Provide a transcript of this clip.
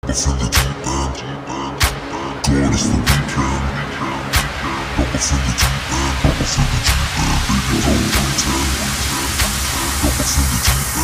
It's in the deep end. God is the weekend. Double in the deep end. Double in the deep end. Baby, don't